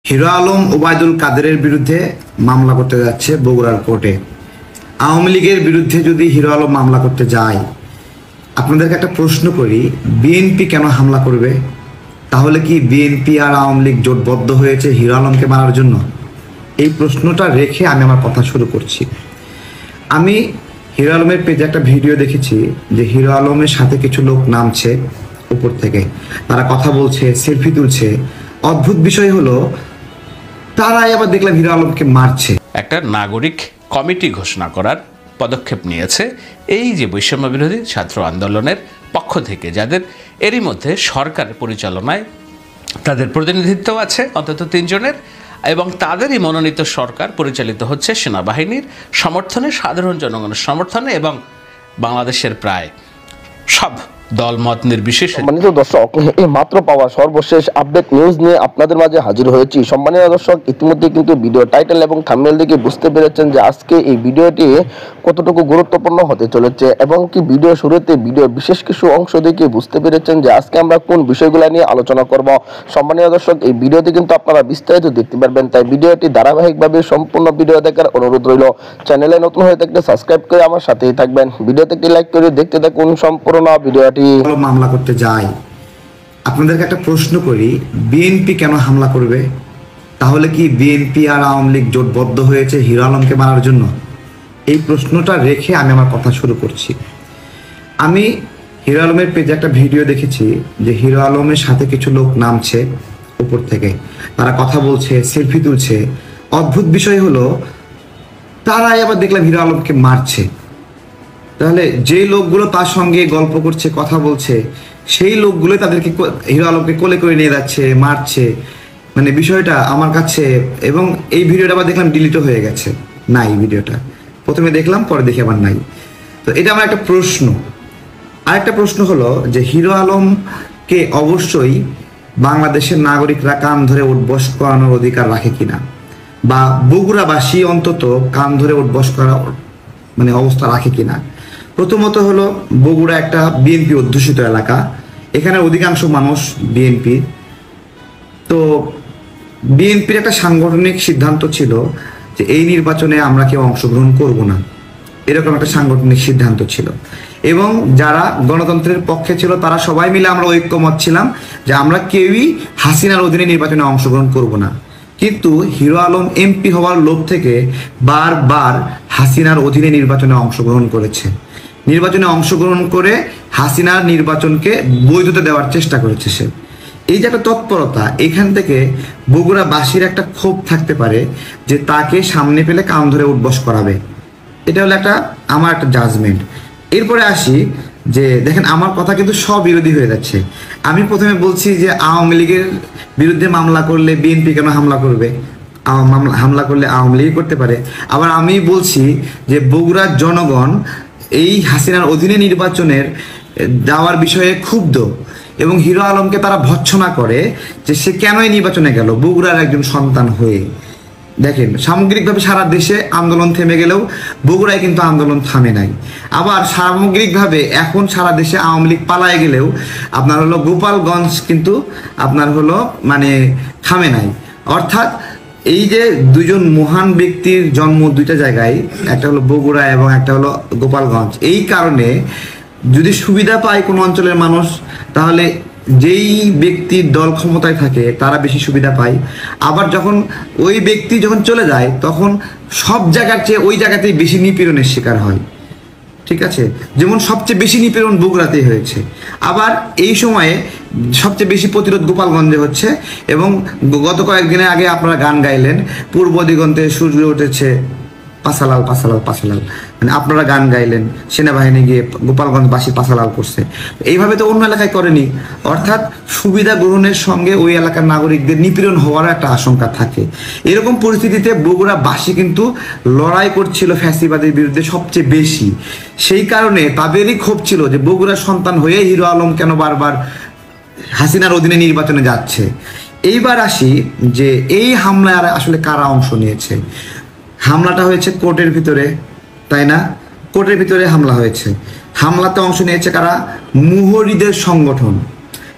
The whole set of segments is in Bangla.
হিরো আলম ওবায়দুল কাদেরের বিরুদ্ধে মামলা করতে যাচ্ছে বগুড়ার কোর্টে। আওয়ামী লীগের বিরুদ্ধে যদি হিরো আলম মামলা করতে যায়, আপনাদেরকে একটা প্রশ্ন করি, বিএনপি কেন হামলা করবে? তাহলে কি বিএনপি আর আওয়ামী লীগ জোটবদ্ধ হয়েছে হিরো আলমকে মারার জন্য? এই প্রশ্নটা রেখে আমি আমার কথা শুরু করছি। আমি হিরো আলমের পেজে একটা ভিডিও দেখেছি যে হিরো আলমের সাথে কিছু লোক নামছে উপর থেকে, তারা কথা বলছে, সেলফি তুলছে। অদ্ভুত বিষয় হলো তারাই আবার দেখলাম হিরো আলমকে মারছে। একটা নাগরিক কমিটি ঘোষণা করার পদক্ষেপ নিয়েছে এই যে বৈষম্য বিরোধী ছাত্র আন্দোলনের পক্ষ থেকে, যাদের এরই মধ্যে সরকার পরিচালনায় তাদের প্রতিনিধিত্ব আছে অন্তত 3 জনের, এবং তাদেরই মনোনীত সরকার পরিচালিত হচ্ছে সেনাবাহিনীর সমর্থনে, সাধারণ জনগণের সমর্থনে এবং বাংলাদেশের প্রায় সব দলমত নির্বিশেষে। সম্মানিত দর্শক, এই মাত্র পাওয়া সর্বশেষ আপডেট নিউজ নিয়ে আপনাদের মাঝে হাজির হয়েছি। সম্মানিত দর্শক, ইতিমধ্যে কিন্তু ভিডিও টাইটেল এবং থাম্বনেল দেখে বুঝতে পেরেছেন যে আজকে এই ভিডিওটি কতটুকু গুরুত্বপূর্ণ হতে চলেছে, এবং কি ভিডিও শুরুতে ভিডিও বিশেষ কিছু অংশ দেখে বুঝতে পেরেছেন যে আজকে আমরা কোন বিষয়গুলো নিয়ে আলোচনা করব। সম্মানিত দর্শক, এই ভিডিওতে কিন্তু আপনারা বিস্তারিত দেখতে পারবেন, তাই ভিডিওটি ধারাবাহিকভাবে সম্পূর্ণ ভিডিও দেখার অনুরোধ রইল। চ্যানেলে নতুন হয়ে থাকলে সাবস্ক্রাইব করে আমার সাথেই থাকবেন। ভিডিওতে একটি লাইক করে দেখতে থাকুন সম্পূর্ণ ভিডিওটি। মামলা করতে যায়, আপনাদেরকে একটা প্রশ্ন করি, বিএনপি কেন হামলা করবে? তাহলে কি বিএনপি আর আওয়ামী লীগ জোটবদ্ধ হয়েছে হিরো আলমকে মারার জন্য? এই প্রশ্নটা রেখে আমি আমার কথা শুরু করছি। আমি হিরো আলমের পেজে একটা ভিডিও দেখেছি যে হিরো আলমের সাথে কিছু লোক নামছে উপর থেকে, তারা কথা বলছে, সেলফি তুলছে। অদ্ভুত বিষয় হলো তারাই আবার দেখলাম হিরো আলমকে মারছে। তাহলে যে লোকগুলো তার সঙ্গে গল্প করছে, কথা বলছে, সেই লোকগুলো তাদেরকে হিরো আলমকে কোলে করে নিয়ে যাচ্ছে, মারছে। মানে বিষয়টা আমার কাছে, এবং এই ভিডিওটা আবার দেখলাম ডিলিটও হয়ে গেছে, নাই ভিডিওটা। প্রথমে দেখলাম, পরে দেখে আবার নাই। তো এটা আমার একটা প্রশ্ন। আরেকটা প্রশ্ন হলো যে হিরো আলমকে অবশ্যই বাংলাদেশের নাগরিকরা কান ধরে উঠবস করানোর অধিকার রাখে কিনা, বা বগুড়াবাসী অন্তত কান ধরে উঠবস করার মানে অবস্থা রাখে কিনা। প্রথমত হলো বগুড়া একটা বিএনপি অধ্যুষিত এলাকা, এখানে অধিকাংশ মানুষ বিএনপি। তো বিএনপির একটা সাংগঠনিক সিদ্ধান্ত ছিল যে এই নির্বাচনে আমরা কেউ অংশগ্রহণ করব না, এরকম একটা সাংগঠনিক সিদ্ধান্ত ছিল। এবং যারা গণতন্ত্রের পক্ষে ছিল তারা সবাই মিলে আমরা ঐক্যমত ছিলাম যে আমরা কেউই হাসিনার অধীনে নির্বাচনে অংশগ্রহণ করব না। কিন্তু হিরো আলম এমপি হওয়ার লোভ থেকে বারবার হাসিনার অধীনে নির্বাচনে অংশগ্রহণ করেছে। নির্বাচনে অংশগ্রহণ করে হাসিনার নির্বাচনকে বৈধতা দেওয়ার চেষ্টা করেছে সে। এই যে একটা তৎপরতা, এখান থেকে বগুড়াবাসীর একটা ক্ষোভ থাকতে পারে যে তাকে সামনে পেলে কান ধরে উঠবস করাবে। এটা হলো আমার একটা জাজমেন্ট। এরপরে আসি যে দেখেন, আমার কথা কিন্তু স্ববিরোধী হয়ে যাচ্ছে। আমি প্রথমে বলছি যে আওয়ামী লীগের বিরুদ্ধে মামলা করলে বিএনপি কেন হামলা করবে? হামলা করলে আওয়ামী লীগ করতে পারে। আবার আমি বলছি যে বগুড়ার জনগণ এই হাসিনার অধীনে নির্বাচনের যাওয়ার বিষয়ে ক্ষুব্ধ, এবং হিরো আলমকে তারা ভৎসনা করে যে সে কেন এই নির্বাচনে গেল বগুড়ার একজন সন্তান হয়ে। দেখেন, সামগ্রিকভাবে সারা দেশে আন্দোলন থেমে গেলেও বগুড়ায় কিন্তু আন্দোলন থামে নাই। আবার সামগ্রিকভাবে এখন সারা দেশে আওয়ামী লীগ পালায় গেলেও আপনার হলো গোপালগঞ্জ কিন্তু আপনার হলো মানে থামে নাই। অর্থাৎ এই যে দুজন মহান ব্যক্তির জন্ম দুইটা জায়গায়, একটা হলো বগুড়া এবং একটা হলো গোপালগঞ্জ, এই কারণে যদি সুবিধা পায় কোনো অঞ্চলের মানুষ, তাহলে যেই ব্যক্তির দল ক্ষমতায় থাকে তারা বেশি সুবিধা পায়। আবার যখন ওই ব্যক্তি যখন চলে যায়, তখন সব জায়গার চেয়ে ওই জায়গাতেই বেশি নিপীড়নের শিকার হয়। ঠিক আছে, যেমন সবচেয়ে বেশি নিপীড়ন বগুড়াতেই হয়েছে। আবার এই সময়ে সবচেয়ে বেশি প্রতিরোধ গোপালগঞ্জে হচ্ছে। এবং গত কয়েকদিনের আগে আপনারা গান গাইলেন, পূর্ব দিগন্তে সূর্য উঠেছে পাশালাল পাশালাল পাশালাল, মানে আপনারা গান গাইলেন, সেনাবাহিনী গিয়ে গোপালগঞ্জবাসী পাশালাল করছে। এইভাবে তো অন্য এলাকায় করেনি। অর্থাৎ সুবিধা গ্রহণের সঙ্গে ওই এলাকার নাগরিকদের নিপীড়ন হওয়ার একটা আশঙ্কা থাকে। এরকম পরিস্থিতিতে বগুড়াবাসী কিন্তু লড়াই করছিল ফ্যাসিবাদের বিরুদ্ধে সবচেয়ে বেশি। সেই কারণে তাদেরই ক্ষোভ ছিল যে বগুড়ার সন্তান হয়ে হিরো আলম কেন বারবার হাসিনার অধীনে নির্বাচনে যাচ্ছে। এইবার আসি যে এই হামলায় আসলে কারা অংশ নিয়েছে। হামলাটা হয়েছে কোর্টের ভিতরে, তাই না? কোর্টের ভিতরে হামলা হয়েছে। হামলাতে অংশ নিয়েছে কারা? মুহুরিদের সংগঠন।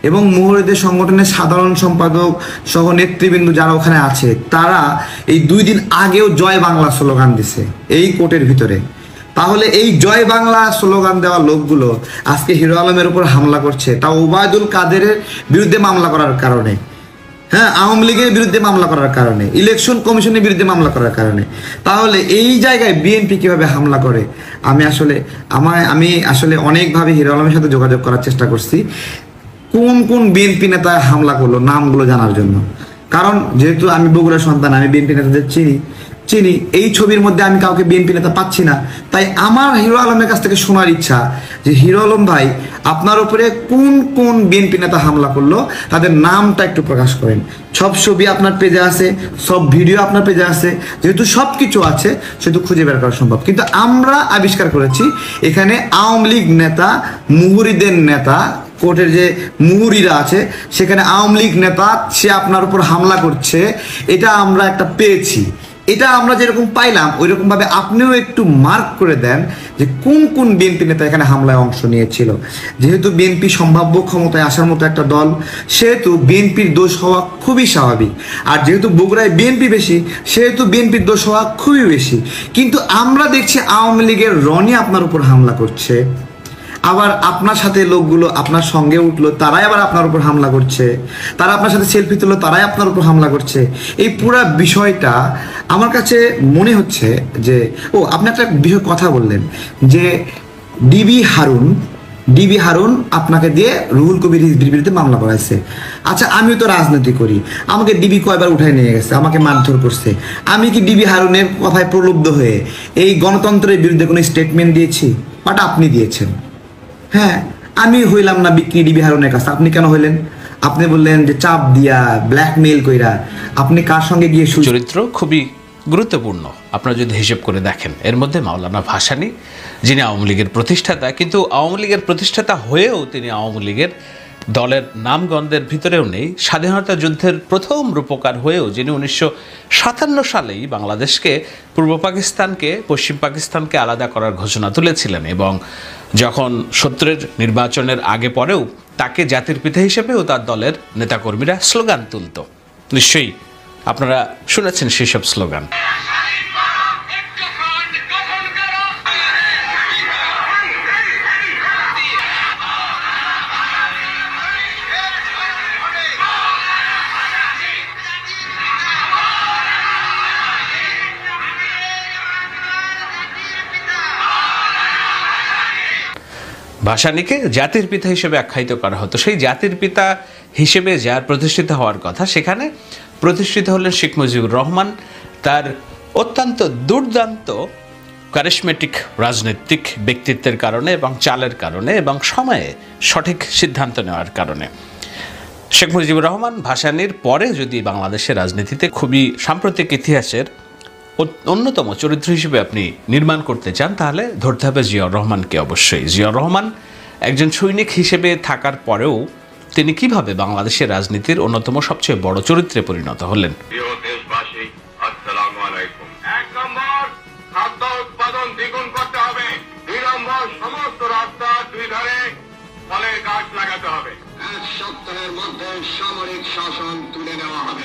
এবং মুহুরীদের সংগঠনের সাধারণ সম্পাদক সহ নেতৃবৃন্দ যারা ওখানে আছে, তারা এই 2 দিন আগেও জয় বাংলা স্লোগান দিছে এই কোর্টের ভিতরে। তাহলে এই জয় বাংলা স্লোগান দেওয়া লোকগুলো আজকে হিরো আলমের উপর হামলা করছে, তাও ওবায়দুল কাদেরের বিরুদ্ধে মামলা করার কারণে, হ্যাঁ, আওয়ামী লীগের বিরুদ্ধে মামলা করার কারণে, ইলেকশন কমিশনের বিরুদ্ধে মামলা করার কারণে। তাহলে এই জায়গায় বিএনপি কিভাবে হামলা করে? আমি আসলে অনেকভাবে হিরো আলমের সাথে যোগাযোগ করার চেষ্টা করছি, কোন কোন বিএনপি নেতা হামলা করলো নামগুলো জানার জন্য। কারণ যেহেতু আমি বগুড়ার সন্তান, আমি বিএনপি নেতাদের চিনি। এই ছবির মধ্যে আমি কাউকে বিএনপি নেতা পাচ্ছি না। তাই আমার হিরো আলমের কাছ থেকে শোনার ইচ্ছা যে হিরো আলম ভাই, আপনার উপরে কোন কোন বিএনপি নেতা হামলা করলো তাদের নামটা একটু প্রকাশ করেন। সব ছবি আপনার পেজে আছে, সব ভিডিও আপনার পেজে আছে, যেহেতু সব কিছু আছে সেহেতু খুঁজে বের করা সম্ভব। কিন্তু আমরা আবিষ্কার করেছি এখানে আওয়ামী লীগ নেতা, মুহুরীদের নেতা, কোর্টের যে মুহুরীরা আছে সেখানে আওয়ামী লীগ নেতা সে আপনার উপর হামলা করছে, এটা আমরা একটা পেয়েছি। এটা আমরা যেরকম পাইলাম ওইরকম ভাবে আপনিও একটু মার্ক করে দেন যে কোন কোন বিএনপি নেতা এখানে হামলায় অংশ নিয়েছিল। যেহেতু বিএনপি সম্ভাব্য ক্ষমতায় আসার মতো একটা দল, সেহেতু বিএনপির দোষ হওয়া খুবই স্বাভাবিক। আর যেহেতু বগুড়ায় বিএনপি বেশি, সেহেতু বিএনপির দোষ হওয়া খুবই বেশি। কিন্তু আমরা দেখছি আওয়ামী লীগের রনি আপনার উপর হামলা করছে, আবার আপনার সাথে লোকগুলো আপনার সঙ্গে উঠলো, তারাই আবার আপনার উপর হামলা করছে, তারা আপনার সাথে সেলফি তুললো, তারাই আপনার উপর হামলা করছে। এই পুরো বিষয়টা আমার কাছে মনে হচ্ছে যে, আপনি একটা বিষয় কথা বললেন যে ডিবি হারুন আপনাকে দিয়ে রুহুল কবির রিজভির বিরুদ্ধে মামলা করাইছে। আচ্ছা, আমিও তো রাজনীতি করি, আমাকে ডিবি কয়বার উঠায় নিয়ে গেছে, আমাকে মারধর করছে। আমি কি ডিবি হারুনের কথায় প্রলুব্ধ হয়ে এই গণতন্ত্রের বিরুদ্ধে কোনো স্টেটমেন্ট দিয়েছি? বাট আপনি দিয়েছেন। হ্যাঁ, আমি হইলাম না বিক্রি ডিবি হারুনের কাছে, আপনি কেন হইলেন? আপনি বললেন যে চাপ দিয়া, ব্ল্যাকমেইল কইরা। আপনি কার সঙ্গে গিয়ে চরিত্র খুবই গুরুত্বপূর্ণ আপনারা যদি হিসেব করে দেখেন। এর মধ্যে মাওলানা ভাসানী, যিনি আওয়ামী লীগের প্রতিষ্ঠাতা, কিন্তু আওয়ামী লীগের প্রতিষ্ঠাতা হয়েও তিনি আওয়ামী লীগের দলের নামগন্ধের ভিতরেও নেই। স্বাধীনতা যুদ্ধের প্রথম রূপকার হয়েও যিনি 1957 সালেই বাংলাদেশকে পূর্ব পাকিস্তানকে পশ্চিম পাকিস্তানকে আলাদা করার ঘোষণা তুলেছিলেন, এবং যখন 70-এর নির্বাচনের আগে পরেও তাকে জাতির পিতা হিসেবেও তার দলের নেতাকর্মীরা স্লোগান তুলত। নিশ্চয়ই আপনারা শুনেছেন সেসব স্লোগান। ভাসানীকে জাতির পিতা হিসেবে আখ্যায়িত করা হতো। সেই জাতির পিতা হিসেবে যার প্রতিষ্ঠিত হওয়ার কথা, সেখানে প্রতিষ্ঠিত হলেন শেখ মুজিবুর রহমান, তার অত্যন্ত দুর্দান্ত ক্যারিসমেটিক রাজনৈতিক ব্যক্তিত্বের কারণে এবং চালের কারণে এবং সময়ে সঠিক সিদ্ধান্ত নেওয়ার কারণে। শেখ মুজিবুর রহমান ভাসানীর পরে যদি বাংলাদেশের রাজনীতিতে খুবই সাম্প্রতিক ইতিহাসের অন্যতম চরিত্র হিসেবে আপনি নির্মাণ করতে চান, তাহলে ধরতে হবে জিয়াউর রহমানকে। অবশ্যই জিয়াউর রহমান একজন সৈনিক হিসেবে থাকার পরেও তিনি কিভাবে বাংলাদেশের রাজনীতির অন্যতম সবচেয়ে বড় চরিত্রে পরিণত হলেন। খাদ্য উৎপাদন দ্বিগুণ করতে হবে, 2 নম্বর সমস্ত রাস্তা 2 ধারে ফলের গাছ লাগাতে হবে, 1 সপ্তাহের মধ্যে সামরিক শাসন তুলে নেওয়া হবে,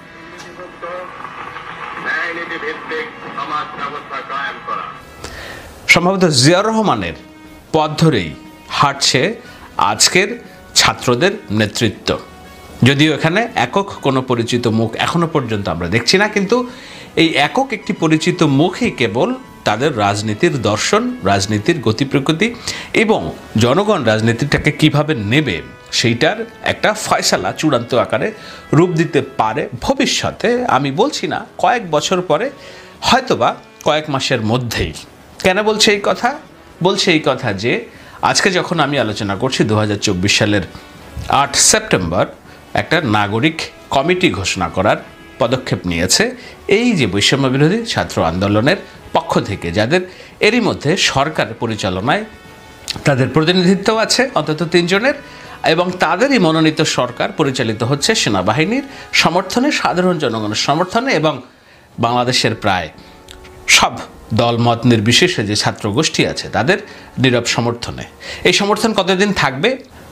ন্যায়নীতি ভিত্তিক সমাজ ব্যবস্থা কায়েম করা। সম্ভবত জিয়াউর রহমানের পথ ধরেই হাঁটছে আজকের ছাত্রদের নেতৃত্ব। যদিও এখানে একক কোনো পরিচিত মুখ এখনো পর্যন্ত আমরা দেখছি না, কিন্তু এই একক একটি পরিচিত মুখই কেবল তাদের রাজনীতির দর্শন, রাজনীতির গতি প্রকৃতি এবং জনগণ রাজনীতিটাকে কিভাবে নেবে সেইটার একটা ফয়সালা চূড়ান্ত আকারে রূপ দিতে পারে ভবিষ্যতে। আমি বলছি না কয়েক বছর পরে, হয়তোবা কয়েক মাসের মধ্যেই। কেন বলছে এই কথা? বলছে এই কথা যে আজকে যখন আমি আলোচনা করছি 2024 সালের 8 সেপ্টেম্বর একটা নাগরিক কমিটি ঘোষণা করার পদক্ষেপ নিয়েছে এই যে বৈষম্য বিরোধী ছাত্র আন্দোলনের পক্ষ থেকে, যাদের এরই মধ্যে সরকার পরিচালনায় তাদের প্রতিনিধিত্ব আছে অন্তত 3 জনের, এবং তাদেরই মনোনীত সরকার পরিচালিত হচ্ছে সেনাবাহিনীর সমর্থনে, সাধারণ জনগণের সমর্থনে এবং বাংলাদেশের প্রায় সব দলমত নির্বিশেষে যে ছাত্র গোষ্ঠী আছে তাদের নীরব সমর্থনে। এই সমর্থন কতদিন থাকবে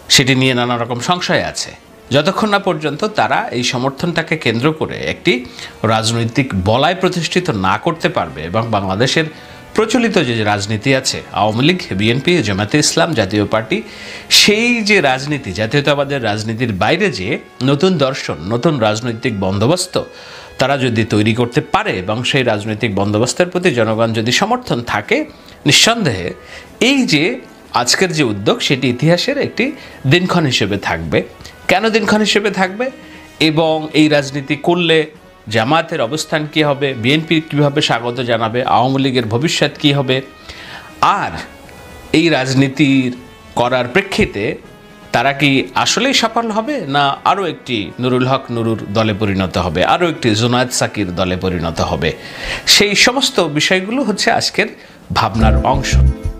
সেটি নিয়ে নানা রকম সংশয় আছে। যতক্ষণ না পর্যন্ত তারা এই সমর্থনটাকে কেন্দ্র করে একটি রাজনৈতিক বলয় প্রতিষ্ঠিত না করতে পারবে এবং বাংলাদেশের প্রচলিত যে রাজনীতি আছে, আওয়ামী লীগ, বিএনপি, জামায়াতে ইসলাম, জাতীয় পার্টি, সেই যে রাজনীতি, জাতীয়তাবাদের রাজনীতির বাইরে যে নতুন দর্শন, নতুন রাজনৈতিক বন্দোবস্ত তারা যদি তৈরি করতে পারে এবং সেই রাজনৈতিক বন্দোবস্তের প্রতি জনগণ যদি সমর্থন থাকে, নিঃসন্দেহে এই যে আজকের যে উদ্যোগ সেটি ইতিহাসের একটি দিনক্ষণ হিসেবে থাকবে। কেন দিনক্ষণ হিসেবে থাকবে এবং এই রাজনীতি করলে জামায়াতের অবস্থান কী হবে, বিএনপি কীভাবে স্বাগত জানাবে, আওয়ামী লীগের ভবিষ্যৎ কী হবে, আর এই রাজনীতির করার প্রেক্ষিতে তারা কি আসলেই সফল হবে না আরও একটি নুরুল হক নুরুর দলে পরিণত হবে, আরও একটি জুনায়েদ সাকির দলে পরিণত হবে, সেই সমস্ত বিষয়গুলো হচ্ছে আজকের ভাবনার অংশ।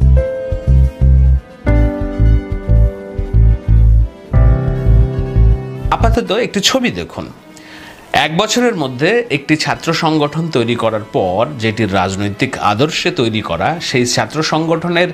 আপাতত একটি ছবি দেখুন। 1 বছরের মধ্যে একটি ছাত্র সংগঠন তৈরি করার পর যেটির রাজনৈতিক আদর্শে তৈরি করা, সেই ছাত্র সংগঠনের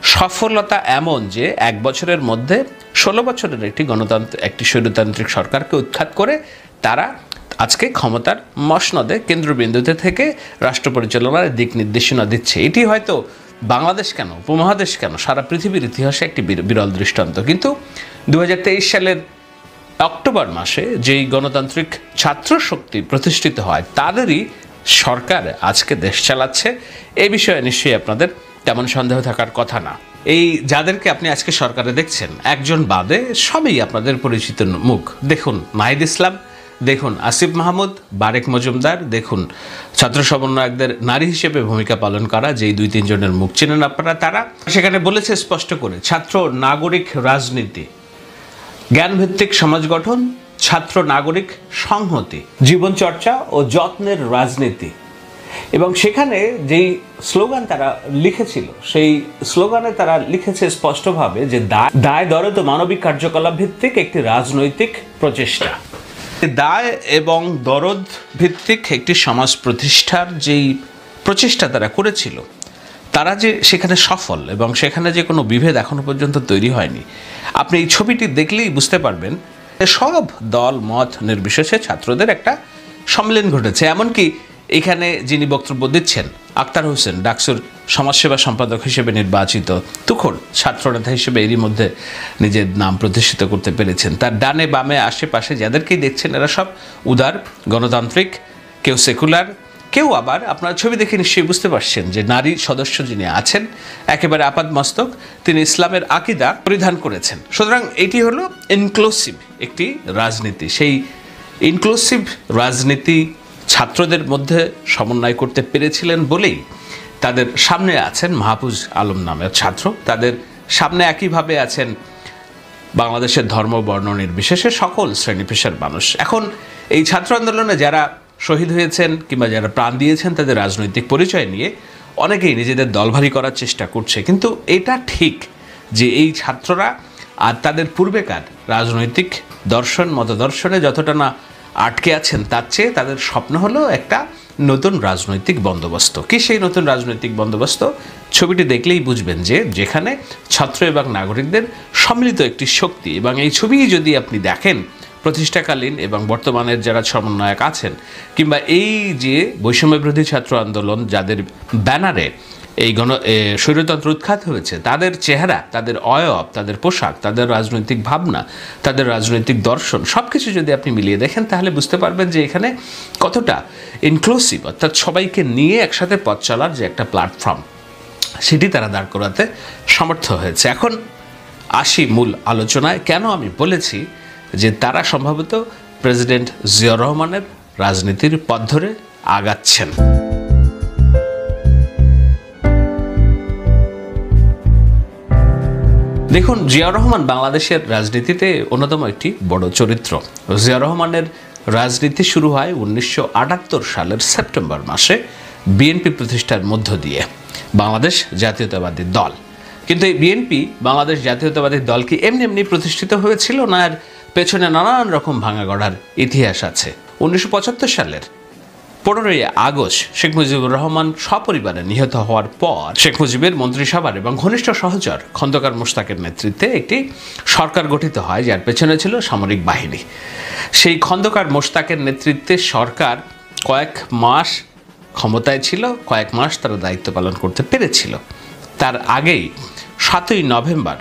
সফলতা এমন যে 1 বছরের মধ্যে 16 বছরের একটি স্বৈরতান্ত্রিক সরকারকে উৎখাত করে তারা আজকে ক্ষমতার মসনদে কেন্দ্রবিন্দুতে থেকে রাষ্ট্র পরিচালনার দিক নির্দেশনা দিচ্ছে। এটি হয়তো বাংলাদেশ কেন, উপমহাদেশ কেন, সারা পৃথিবীর ইতিহাসে একটি বিরল দৃষ্টান্ত। কিন্তু 2023 সালের অক্টোবর মাসে যেই গণতান্ত্রিক ছাত্র শক্তি প্রতিষ্ঠিত হয় তাদেরই সরকার আজকে দেশ চালাচ্ছে, এই বিষয়ে নিশ্চয়ই আপনাদের তেমন সন্দেহ থাকার কথা না। এই যাদেরকে আপনি আজকে সরকারে দেখছেন, একজন বাদে সবই আপনাদের পরিচিত মুখ। দেখুন নাহিদ ইসলাম, দেখুন আসিফ মাহমুদ, বারেক মজুমদার, দেখুন ছাত্র সমন্বয়কদের নারী হিসেবে ভূমিকা পালন করা যেই 2-3 জনের মুখ চেনেন আপনারা, তারা সেখানে বলেছে স্পষ্ট করে ছাত্র নাগরিক রাজনীতি, জ্ঞানভিত্তিক সমাজ গঠন, ছাত্র নাগরিক সংহতি, জীবন চর্চা ও যত্নের রাজনীতি। এবং সেখানে যেই স্লোগান তারা লিখেছিল, সেই স্লোগানে তারা লিখেছে স্পষ্টভাবে যে দায় দরদ ও মানবিক কার্যকলাপ ভিত্তিক একটি রাজনৈতিক প্রচেষ্টা। দায় এবং দরদ ভিত্তিক একটি সমাজ প্রতিষ্ঠার যেই প্রচেষ্টা তারা করেছিল, তারা যে সেখানে সফল এবং সেখানে যে কোনো বিভেদ এখনো পর্যন্ত তৈরি হয়নি। আপনি এই ছবিটি দেখলেই বুঝতে পারবেন সব দল মত নির্বিশেষে ছাত্রদের একটা সম্মেলন ঘটেছে। এমনকি এখানে যিনি বক্তব্য দিচ্ছেন, আক্তার হোসেন, ডাকসুর সমাজসেবা সম্পাদক হিসেবে নির্বাচিত, তুখোড় ছাত্রনেতা হিসেবে এরই মধ্যে নিজের নাম প্রতিষ্ঠিত করতে পেরেছেন। তার ডানে বামে আশেপাশে যাদেরকেই দেখছেন এরা সব উদার, গণতান্ত্রিক, কেউ সেকুলার, কেউ আবার আপনারা ছবি দেখে নিশ্চয়ই বুঝতে পারছেন যে নারী সদস্য যিনি আছেন একেবারে আপাদমস্তক, তিনি ইসলামের আকীদা পরিধান করেছেন। সুতরাং এটি হলো ইনক্লুসিভ একটি রাজনীতি। সেই ইনক্লুসিভ রাজনীতি ছাত্রদের মধ্যে সমন্বয় করতে পেরেছিলেন বলেই তাদের সামনে আছেন মাহফুজ আলম নামের ছাত্র, তাদের সামনে একইভাবে আছেন বাংলাদেশের ধর্ম বর্ণ নির্বিশেষে সকল শ্রেণী পেশার মানুষ। এখন এই ছাত্র আন্দোলনে যারা শহীদ হয়েছেন কিংবা যারা প্রাণ দিয়েছেন তাদের রাজনৈতিক পরিচয় নিয়ে অনেকেই নিজেদের দলভারী করার চেষ্টা করছে, কিন্তু এটা ঠিক যে এই ছাত্ররা আর তাদের পূর্বেকার রাজনৈতিক দর্শন মতদর্শনে যতটা না আটকে আছেন তার চেয়ে তাদের স্বপ্ন হলো একটা নতুন রাজনৈতিক বন্দোবস্ত। কি সেই নতুন রাজনৈতিক বন্দোবস্ত? ছবিটি দেখলেই বুঝবেন যে যেখানে ছাত্র এবং নাগরিকদের সম্মিলিত একটি শক্তি, এবং এই ছবি যদি আপনি দেখেন প্রতিষ্ঠাকালীন এবং বর্তমানের যারা সমন্বয়ক আছেন কিংবা এই যে বৈষম্য বিরোধী ছাত্র আন্দোলন যাদের ব্যানারে এই স্বৈরতন্ত্র উৎখাত হয়েছে, তাদের চেহারা, তাদের অয়ব, তাদের পোশাক, তাদের রাজনৈতিক ভাবনা, তাদের রাজনৈতিক দর্শন সব কিছু যদি আপনি মিলিয়ে দেখেন তাহলে বুঝতে পারবেন যে এখানে কতটা ইনক্লুসিভ, অর্থাৎ সবাইকে নিয়ে একসাথে পথ চলার যে একটা প্ল্যাটফর্ম সেটি তারা দাঁড় করাতে সমর্থ হয়েছে। এখন আসি মূল আলোচনায়। কেন আমি বলেছি যে তারা সম্ভবত প্রেসিডেন্ট জিয়াউর রহমানের রাজনীতির পথ ধরে আগাচ্ছেন। দেখুন, জিয়াউর রহমান বাংলাদেশের রাজনীতিতে অন্যতম একটি বড় চরিত্র। জিয়াউর রহমানের রাজনীতি শুরু হয় 1978 সালের সেপ্টেম্বর মাসে বিএনপি প্রতিষ্ঠার মধ্য দিয়ে, বাংলাদেশ জাতীয়তাবাদী দল। কিন্তু এই বিএনপি বাংলাদেশ জাতীয়তাবাদী দল কি এমনি এমনি প্রতিষ্ঠিত হয়েছিল না? এর পেছনে নানান রকম ভাঙা গড়ার ইতিহাস আছে। 1975 সালের 15ই আগস্ট শেখ মুজিবুর রহমান সপরিবারে নিহত হওয়ার পর শেখ মুজিবের মন্ত্রিসভার এবং ঘনিষ্ঠ সহচর খন্দকার মোশতাকের নেতৃত্বে একটি সরকার গঠিত হয়, যার পেছনে ছিল সামরিক বাহিনী। সেই খন্দকার মোশতাকের নেতৃত্বে সরকার কয়েক মাস ক্ষমতায় ছিল, কয়েক মাস তারা দায়িত্ব পালন করতে পেরেছিল। তার আগেই 7ই নভেম্বর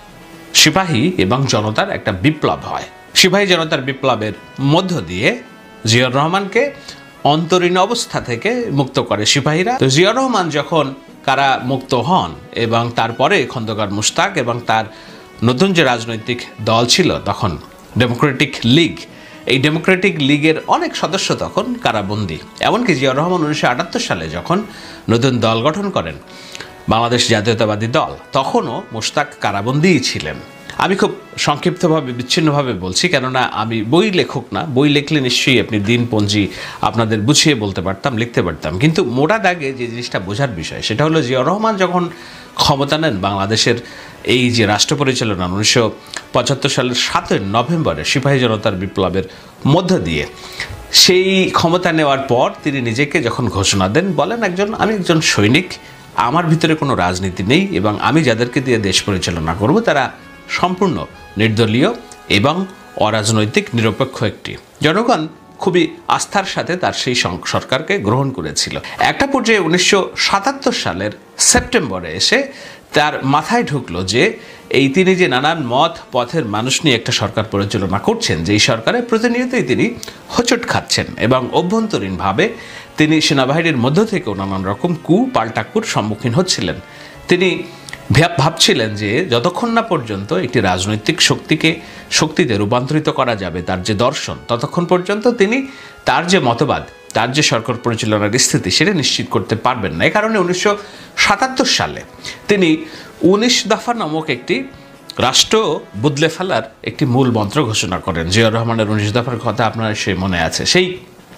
সিপাহী এবং জনতার একটা বিপ্লব হয়। সিপাহী জনতার বিপ্লবের মধ্য দিয়ে জিয়াউর রহমানকে অন্তরীণ অবস্থা থেকে মুক্ত করে সিপাহীরা। তো জিয়াউর রহমান যখন কারা মুক্ত হন এবং তারপরে খন্দকার মোশতাক এবং তার নতুন যে রাজনৈতিক দল ছিল তখন ডেমোক্রেটিক লীগ, এই ডেমোক্রেটিক লীগের অনেক সদস্য তখন কারাবন্দী। এমনকি জিয়াউর রহমান 1978 সালে যখন নতুন দল গঠন করেন বাংলাদেশ জাতীয়তাবাদী দল, তখনও মোশতাক কারাবন্দীই ছিলেন। আমি খুব সংক্ষিপ্তভাবে বিচ্ছিন্নভাবে বলছি, কেননা আমি বই লেখক না। বই লিখলে নিশ্চয়ই আপনি দিনপঞ্জি আপনাদের বুঝিয়ে বলতে পারতাম, লিখতে পারতাম। কিন্তু মোটা দাগে যে জিনিসটা বোঝার বিষয় সেটা হলো জিয়াউর রহমান যখন ক্ষমতা নেন বাংলাদেশের এই যে রাষ্ট্র পরিচালনা 1975 সালের 7ই নভেম্বরে সিপাহী জনতার বিপ্লবের মধ্য দিয়ে, সেই ক্ষমতা নেওয়ার পর তিনি নিজেকে যখন ঘোষণা দেন, বলেন আমি একজন সৈনিক, আমার ভিতরে কোনো রাজনীতি নেই এবং আমি যাদেরকে দিয়ে দেশ পরিচালনা করব তারা সম্পূর্ণ নির্দলীয় এবং অরাজনৈতিক নিরপেক্ষ একটি। জনগণ খুবই আস্থার সাথে তার সেই সরকারকে গ্রহণ করেছিল। একটা পর্যায়ে 1977 সালের সেপ্টেম্বরে এসে তার মাথায় ঢুকলো যে তিনি যে নানান মত পথের মানুষ নিয়ে একটা সরকার পরিচালনা করছেন, যেই সরকারের প্রতিনিয়তই তিনি হোঁচট খাচ্ছেন এবং অভ্যন্তরীণভাবে তিনি সেনাবাহিনীর মধ্য থেকেও নানান রকম পাল্টাকুর সম্মুখীন হচ্ছিলেন। তিনি ভাবছিলেন যে যতক্ষণ না পর্যন্ত একটি রাজনৈতিক শক্তিতে রূপান্তরিত করা যাবে তার যে দর্শন, ততক্ষণ পর্যন্ত তিনি তার যে মতবাদ, তার যে সরকার পরিচালনার স্থিতি সেটা নিশ্চিত করতে পারবেন না। এই কারণে 1977 সালে তিনি 19 দফা নামক একটি রাষ্ট্র বদলে ফেলার একটি মূল মন্ত্র ঘোষণা করেন। জিয়াউর রহমানের 19 দফার কথা আপনার সে মনে আছে। সেই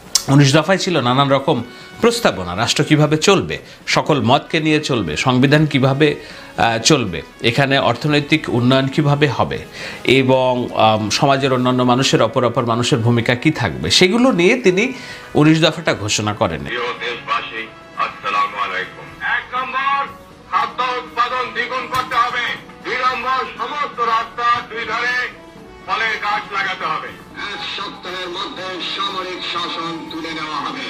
19 দফায় ছিল নানান রকম প্রস্তাবনা, রাষ্ট্র কিভাবে চলবে, সকল মতকে নিয়ে চলবে, সংবিধান কিভাবে চলবে, এখানে অর্থনৈতিক উন্নয়ন কিভাবে হবে এবং সমাজের অন্যান্য মানুষের অপর মানুষের ভূমিকা কি থাকবে, সেগুলো নিয়ে তিনি 19 দফাটা ঘোষণা করেন। দেশবাসী, আসসালামু আলাইকুম। 1 নম্বর, খাদ্য উৎপাদন দ্বিগুণ করতে হবে। 2 নম্বর, সমস্ত রাস্তার 2 ধারে ফলের গাছ লাগাতে হবে। 1 সপ্তাহের মধ্যে সামরিক শাসন তুলে নেওয়া হবে।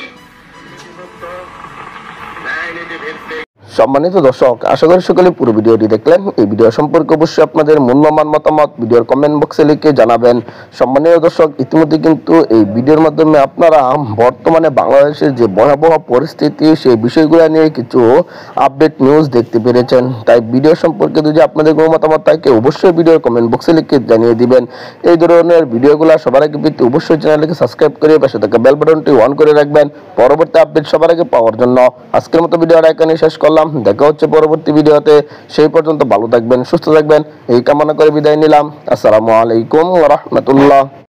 সম্মানিত দর্শক, আশা করি সকলে পুরো ভিডিওটি দেখলেন। এই ভিডিও সম্পর্কে অবশ্যই আপনাদের মূল্যবান মতামত ভিডিওর কমেন্ট বক্সে লিখে জানাবেন। সম্মানিত দর্শক, ইতিমধ্যে কিন্তু এই ভিডিওর মাধ্যমে আপনারা বর্তমানে বাংলাদেশের যে ভয়াবহ পরিস্থিতি সেই বিষয়গুলো নিয়ে কিছু আপডেট নিউজ দেখতে পেরেছেন। তাই ভিডিও সম্পর্কে যদি আপনাদের কোনো মতামত থাকে অবশ্যই ভিডিওর কমেন্ট বক্সে লিখে জানিয়ে দিবেন। এই ধরনের ভিডিওগুলো সবার আগে পেতে অবশ্যই চ্যানেলকে সাবস্ক্রাইব করে পাশে থাকা বেল বাটনটি অন করে রাখবেন পরবর্তী আপডেট সবার আগে পাওয়ার জন্য। আজকের মতো ভিডিওটা এখানে শেষ করলাম। দেখা হচ্ছে পরবর্তী ভিডিওতে। সেই পর্যন্ত ভালো থাকবেন, সুস্থ থাকবেন এই কামনা করে বিদায় নিলাম। আসসালামু আলাইকুম ওয়া রাহমাতুল্লাহ।